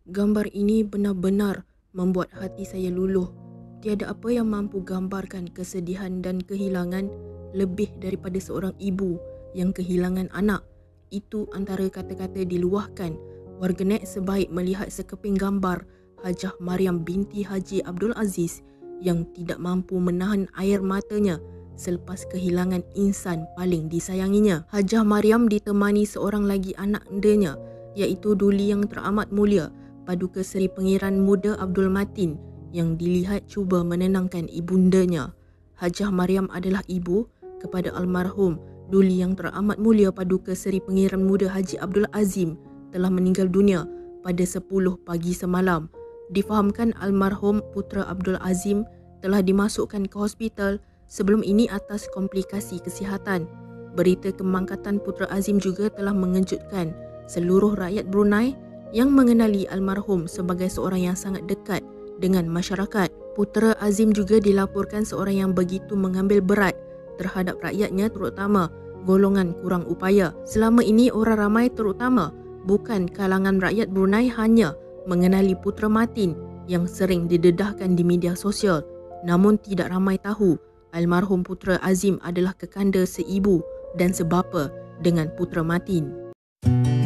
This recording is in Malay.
Gambar ini benar-benar membuat hati saya luluh. Tiada apa yang mampu gambarkan kesedihan dan kehilangan lebih daripada seorang ibu yang kehilangan anak. Itu antara kata-kata diluahkan warganet sebaik melihat sekeping gambar Hajah Mariam binti Haji Abdul Aziz yang tidak mampu menahan air matanya selepas kehilangan insan paling disayanginya. Hajah Mariam ditemani seorang lagi anak andanya, iaitu Duli yang teramat mulia, Paduka Seri Pengiran Muda Abdul Matin, yang dilihat cuba menenangkan ibundanya. Hajah Mariam adalah ibu kepada almarhum Duli yang teramat mulia Paduka Seri Pengiran Muda Haji Abdul Azim telah meninggal dunia pada 10 pagi semalam. Difahamkan almarhum putera Abdul Azim telah dimasukkan ke hospital sebelum ini atas komplikasi kesihatan. Berita kemangkatan putera Azim juga telah mengejutkan seluruh rakyat Brunei yang mengenali almarhum sebagai seorang yang sangat dekat dengan masyarakat. Putera Azim juga dilaporkan seorang yang begitu mengambil berat terhadap rakyatnya, terutama golongan kurang upaya. Selama ini orang ramai, terutama bukan kalangan rakyat Brunei, hanya mengenali Putera Matin yang sering didedahkan di media sosial. Namun tidak ramai tahu almarhum Putera Azim adalah kekanda seibu dan sebapa dengan Putera Matin.